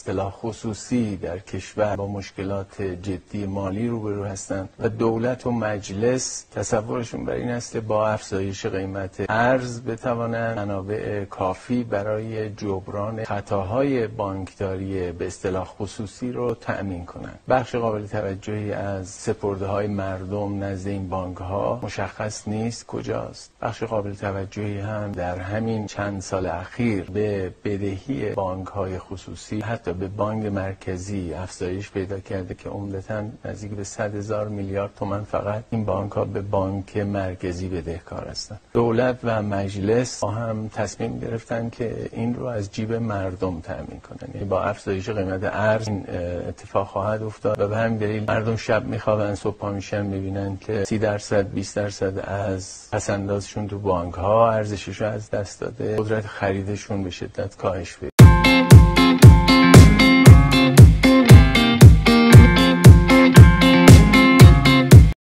اصطلاح خصوصی در کشور با مشکلات جدی مالی روبرو هستند و دولت و مجلس تصورشون بر این است که با افزایش قیمت ارز بتوانند منابع کافی برای جبران خطاهای بانکداری به اصطلاح خصوصی رو تأمین کنند. بخش قابل توجهی از سپرده‌های مردم نزد این بانک‌ها مشخص نیست کجاست. بخش قابل توجهی هم در همین چند سال اخیر به بدهی بانک‌های خصوصی حتی به بانک مرکزی افزایش پیدا کرده که عمدتاً نزدیک به 100,000 میلیارد تومان فقط این بانک‌ها به بانک مرکزی بدهکار هستند. دولت و مجلس با هم تصمیم گرفتن که این رو از جیب مردم تأمین کنن. یعنی با افزایش قیمت ارز این اتفاق خواهد افتاد و به همین دلیل مردم شب میخوابن صبح پا میشن میبینن که 30% 20% از پس‌اندازشون تو بانک‌ها ارزشش رو از دست داده، قدرت خریدشون به شدت کاهش پیدا